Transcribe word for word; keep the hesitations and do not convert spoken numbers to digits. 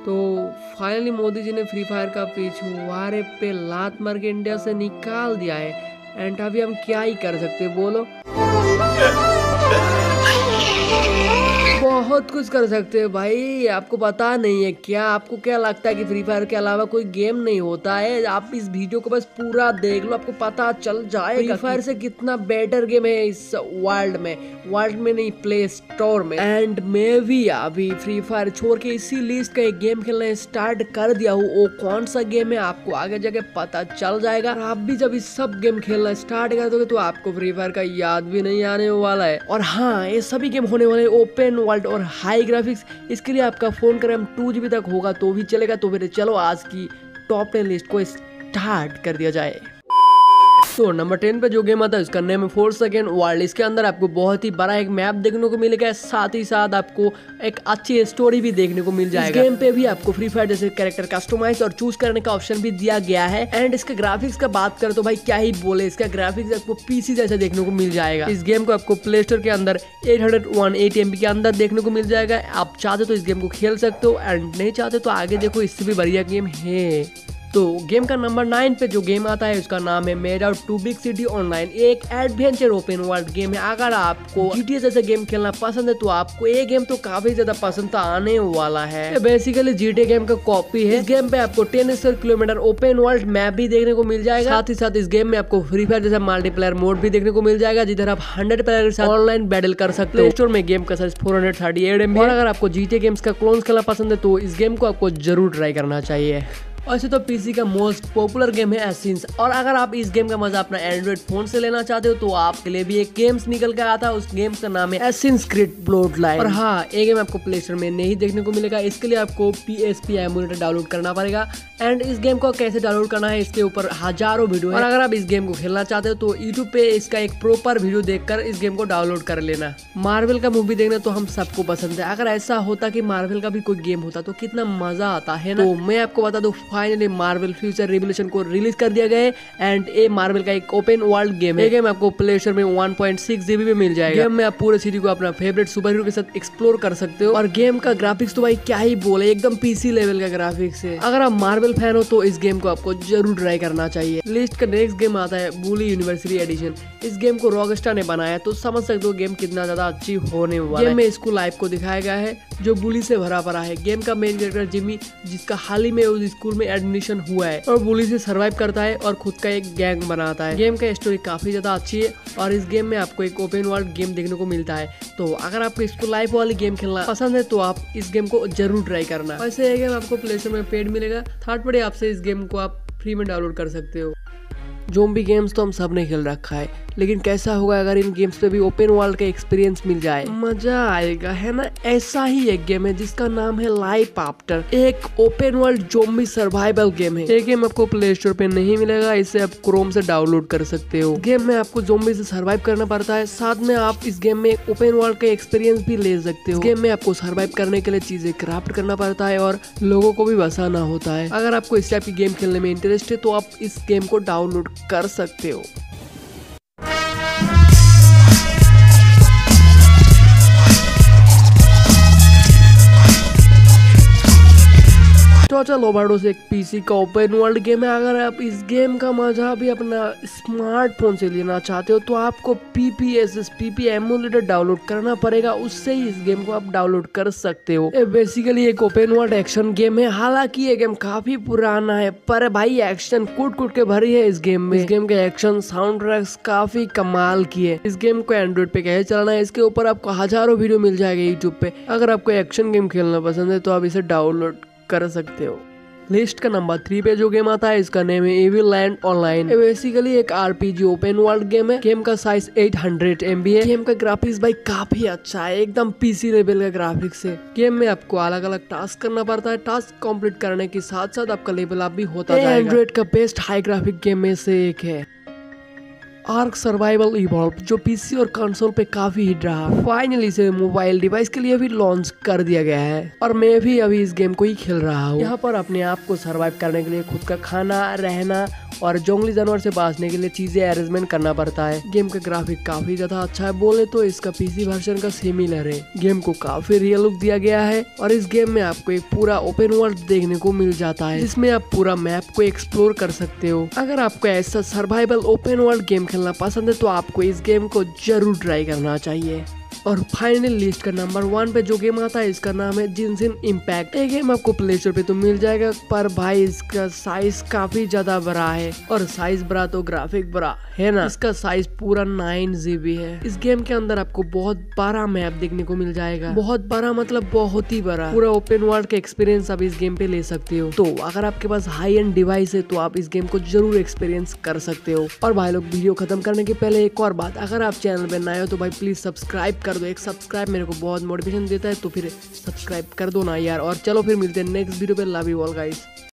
तो फाइनली मोदी जी ने free fire का पिछवाड़े पे लात मार के इंडिया से निकाल दिया है। एंड अभी हम क्या ही कर सकते हैं बोलो। बहुत कुछ कर सकते हैं भाई, आपको पता नहीं है क्या? आपको क्या लगता है कि फ्री फायर के अलावा कोई गेम नहीं होता है? आप इस वीडियो को बस पूरा देख लो, आपको पता चल जाएगा फ्री फायर से कितना बेटर गेम है इस वर्ल्ड में, वर्ल्ड में नहीं प्ले स्टोर में। एंड मैं भी अभी फ्री फायर छोड़ के इसी लिस्ट का एक गेम खेलना स्टार्ट कर दिया हूँ। वो कौन सा गेम है आपको आगे जाके पता चल जाएगा। और आप भी जब इस सब गेम खेलना स्टार्ट कर दोगे तो आपको फ्री फायर का याद भी नहीं आने वाला है। और हाँ, ये सभी गेम होने वाले ओपन वर्ल्ड और हाई ग्राफिक्स। इसके लिए आपका फोन का रैम टू जीबी तक होगा तो भी चलेगा। तो फिर चलो आज की टॉप टेन लिस्ट को स्टार्ट कर दिया जाए। तो नंबर टेन पे जो गेम आता है उसका नेम है फोर्सैकन वर्ल्ड। इसके अंदर आपको बहुत ही बड़ा एक मैप देखने को मिलेगा, साथ ही साथ आपको एक अच्छी स्टोरी भी देखने को मिल जाएगा। इस गेम पे भी आपको फ्री फायर जैसे कैरेक्टर कस्टमाइज और चूज करने का ऑप्शन भी दिया गया है। एंड इसके ग्राफिक्स का बात करें तो भाई क्या ही बोले, इसका ग्राफिक्स आपको पीसी जैसा देखने को मिल जाएगा। इस गेम को आपको प्ले स्टोर के अंदर eight hundred one eighty M B के अंदर देखने को मिल जाएगा। आप चाहते तो इस गेम को खेल सकते हो, एंड नहीं चाहते तो आगे देखो इससे भी बढ़िया गेम है। तो गेम का नंबर नाइन पे जो गेम आता है उसका नाम है mad out two big city online. एक एडवेंचर ओपन वर्ल्ड गेम है। अगर आपको जीटीए जैसे गेम खेलना पसंद है तो आपको ये गेम तो काफी ज्यादा पसंद तो आने वाला है। बेसिकली जीटीए गेम का कॉपी है। इस गेम पे आपको ten square kilometre open world map भी देखने को मिल जाएगा। साथ ही साथ इस गेम में आपको फ्री फायर जैसा मल्टीप्लेयर मोड भी देखने को मिल जाएगा, जिधर आप हंड्रेड प्लेयर के साथ ऑनलाइन बैटल कर सकते हो। प्ले स्टोर में गेम का size four hundred thirty eight M B. और अगर आपको जीटीए गेम्स का क्लोन्स खेलना पसंद है तो इस गेम को आपको जरूर ट्राई करना चाहिए। वैसे तो पीसी का मोस्ट पॉपुलर गेम है एसिंस। और अगर आप इस गेम का मजा अपना एंड्रॉइड फोन से लेना चाहते हो तो आपके लिए भी एक गेम्स निकल के आया था। उस गेम का नाम है एसिंस क्रीड ब्लडलाइन। और हाँ, ये गेम आपको प्ले स्टोर में नहीं देखने को मिलेगा। इसके लिए आपको पीएसपी एमुलेटर डाउनलोड करना पड़ेगा। एंड इस गेम को कैसे डाउनलोड करना है इसके ऊपर हजारों वीडियो है। और अगर आप इस गेम को खेलना चाहते हो तो यूट्यूब पे इसका एक प्रॉपर वीडियो देखकर इस गेम को डाउनलोड कर लेना। मार्वल का मूवी देखना तो हम सबको पसंद है। अगर ऐसा होता कि मार्वल का भी कोई गेम होता तो कितना मजा आता है ना। तो मैं आपको बता दूं, फाइनली मार्वल फ्यूचर रिवोल्यूशन को रिलीज कर दिया गया है। एंड ये मार्वल का एक ओपन वर्ल्ड गेम है। ये गेम आपको प्ले स्टोर में वन पॉइंट सिक्स जीबी में मिल जाएगा। गेम में आप पूरे सिटी को अपना फेवरेट सुपर हीरो के साथ एक्सप्लोर कर सकते हो। और गेम का ग्राफिक्स तो भाई क्या ही बोले, एकदम पीसी लेवल का ग्राफिक्स है। अगर आप मार्वल फैन हो तो इस गेम को आपको जरूर ट्राई करना चाहिए। लिस्ट का नेक्स्ट गेम आता है बुली यूनिवर्सिटी एडिशन। इस गेम को रॉकस्टार ने बनाया तो समझ सकते हो गेम कितना ज्यादा अच्छी होने वाला है। गेम में स्कूल लाइफ को दिखाया गया है जो बुली से भरा पड़ा है। गेम का मेन कैरेक्टर जिमी, जिसका हाल ही में उस स्कूल में एडमिशन हुआ है और बुली से सर्वाइव करता है और खुद का एक गैंग बनाता है। गेम का स्टोरी काफी ज्यादा अच्छी है और इस गेम में आपको एक ओपन वर्ल्ड गेम देखने को मिलता है। तो अगर आपको स्कूल लाइफ वाली गेम खेलना पसंद है तो आप इस गेम को जरूर ट्राई करना। वैसे ये गेम आपको प्ले स्टोर में पेड मिलेगा। थर्ड पार्टी आपसे इस गेम को आप फ्री में डाउनलोड कर सकते हो। ज़ॉम्बी गेम्स तो हम सब ने खेल रखा है, लेकिन कैसा होगा अगर इन गेम्स पे भी ओपन वर्ल्ड का एक्सपीरियंस मिल जाए? मजा आएगा, है ना। ऐसा ही एक गेम है जिसका नाम है लाइफ आफ्टर। एक open world zombie survival game है। ये गेम आपको प्ले स्टोर पे नहीं मिलेगा, इसे आप क्रोम से डाउनलोड कर सकते हो। गेम में आपको ज़ॉम्बी से सर्वाइव करना पड़ता है, साथ में आप इस गेम में ओपन वर्ल्ड का एक्सपीरियंस भी ले सकते हो। गेम में आपको सर्वाइव करने के लिए चीजें क्राफ्ट करना पड़ता है और लोगों को भी बचाना होता है। अगर आपको इस टाइप की गेम खेलने में इंटरेस्ट है तो आप इस गेम को डाउनलोड कर सकते हो। टोटल ओवरडोज एक पीसी का ओपन वर्ल्ड गेम है। अगर आप इस गेम का मजा भी अपना स्मार्टफोन से लेना चाहते हो तो आपको पीपीएसएस पीपी एमुलेटर डाउनलोड करना पड़ेगा, उससे ही इस गेम को आप डाउनलोड कर सकते हो। ये बेसिकली एक ओपन वर्ल्ड एक्शन गेम है। हालांकि ये गेम काफी पुराना है पर भाई एक्शन कूट कूट के भरी है इस गेम में। इस गेम के एक्शन साउंड ट्रैक्स काफी कमाल की है। इस गेम को एंड्रॉइड पे कैसे चलाना है इसके ऊपर आपको हजारों वीडियो मिल जाएगा यूट्यूब पे। अगर आपको एक्शन गेम खेलना पसंद है तो आप इसे डाउनलोड कर सकते हो। लिस्ट का नंबर थ्री पे जो गेम आता है इसका नेम है एविल लैंड ऑनलाइन। ये बेसिकली एक आरपीजी ओपन वर्ल्ड गेम है। गेम का size eight hundred M B है। गेम का ग्राफिक्स भाई काफी अच्छा है, एकदम पीसी लेवल का ग्राफिक्स है। गेम में आपको अलग अलग टास्क करना पड़ता है। टास्क कंप्लीट करने के साथ साथ आपका लेवल अप भी होता जाएगा। एंड्रॉइड का बेस्ट हाई ग्राफिक गेम में से एक है। आर्क सर्वाइवल इवॉल्व, जो पीसी और कंसोल पे काफी हिट रहा। फाइनली इसे मोबाइल डिवाइस के लिए भी लॉन्च कर दिया गया है और मैं भी अभी इस गेम को ही खेल रहा हूँ। यहाँ पर अपने आप को सर्वाइव करने के लिए खुद का खाना, रहना और जंगली जानवर से बचने के लिए चीजें अरेंजमेंट करना पड़ता है। गेम का ग्राफिक काफी ज्यादा अच्छा है, बोले तो इसका पीसी वर्जन का सिमिलर है। गेम को काफी रियल लुक दिया गया है और इस गेम में आपको एक पूरा ओपन वर्ल्ड देखने को मिल जाता है, जिसमें आप पूरा मैप को एक्सप्लोर कर सकते हो। अगर आपको ऐसा सर्वाइवल ओपन वर्ल्ड गेम खेलना पसंद है तो आपको इस गेम को जरूर ट्राई करना चाहिए। और फाइनल लिस्ट का नंबर वन पे जो गेम आता है इसका नाम है जिनशिन इम्पैक्ट। ये गेम आपको प्ले स्टोर पे तो मिल जाएगा, पर भाई इसका साइज काफी ज्यादा बड़ा है और साइज बड़ा तो ग्राफिक बड़ा है ना। इसका साइज पूरा नाइन जीबी है। इस गेम के अंदर आपको बहुत बड़ा मैप देखने को मिल जाएगा, बहुत बड़ा मतलब बहुत ही बड़ा। पूरा ओपन वर्ल्ड का एक्सपीरियंस आप इस गेम पे ले सकते हो। तो अगर आपके पास हाई एंड डिवाइस है तो आप इस गेम को जरूर एक्सपीरियंस कर सकते हो। और भाई लोग, वीडियो खत्म करने के पहले एक और बात, अगर आप चैनल पे नए हो तो भाई प्लीज सब्सक्राइब कर दो। एक सब्सक्राइब मेरे को बहुत मोटिवेशन देता है, तो फिर सब्सक्राइब कर दो ना यार। और चलो फिर मिलते हैं नेक्स्ट वीडियो पे। Love you all guys.